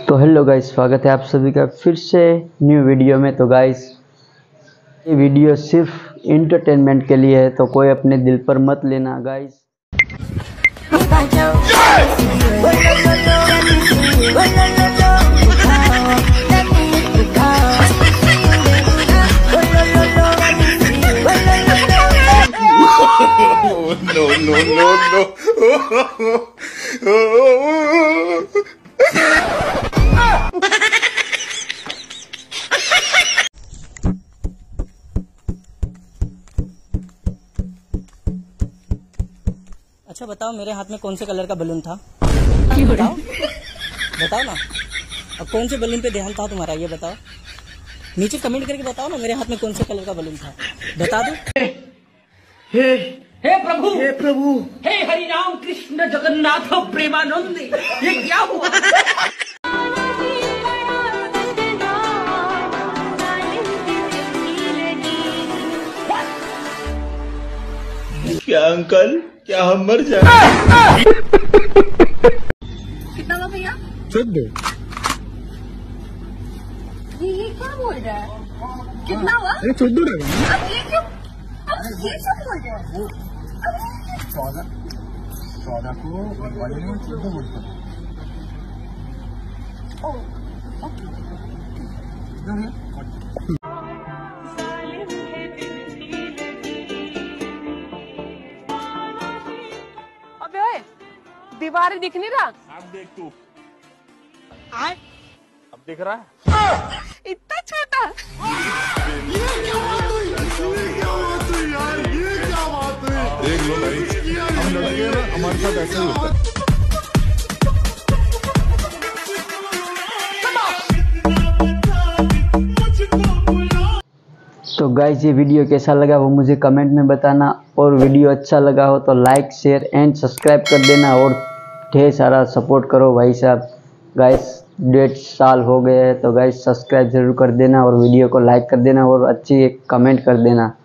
तो hello guys, स्वागत है आप सभी का फिर से न्यू वीडियो में। तो गाइस, ये वीडियो सिर्फ इंटरटेनमेंट के लिए है, तो कोई अपने दिल पर मत लेना guys. No, no, no, no. अच्छा बताओ, मेरे हाथ में कौन से कलर का बलून था? बताओ बताओ ना। अब कौन से बलून पे ध्यान था तुम्हारा, ये बताओ। नीचे कमेंट करके बताओ ना, मेरे हाथ में कौन से कलर का बलून था, बता दो। हे प्रभु, हे प्रभु, हे हरि राम कृष्ण जगन्नाथ प्रेमानंद, ये क्या हुआ? क्या अंकल, क्या हम मर जाए? कितना हुआ भैया? 14। ये क्या बोल रहा है? कितना हुआ? 14 लगा। अब ये क्यों? अब ये सब बोल रहा है? 14 को वाले ने 14 बोलता। Oh, okay. अबे ओए, दीवार दिख नहीं रहा? आप देख तू। आए? अब दिख रहा है? इतना छोटा? देख लो भाई, हम लड़के हैं ना, हमारे साथ ऐसा ही होता है। तो गाइस, ये वीडियो कैसा लगा वो मुझे कमेंट में बताना, और वीडियो अच्छा लगा हो तो लाइक शेयर एंड सब्सक्राइब कर देना, और ढेर सारा सपोर्ट करो भाई साहब। गाइस 1.5 साल हो गए हैं, तो गाइस सब्सक्राइब जरूर कर देना और वीडियो को लाइक कर देना और अच्छी एक कमेंट कर देना।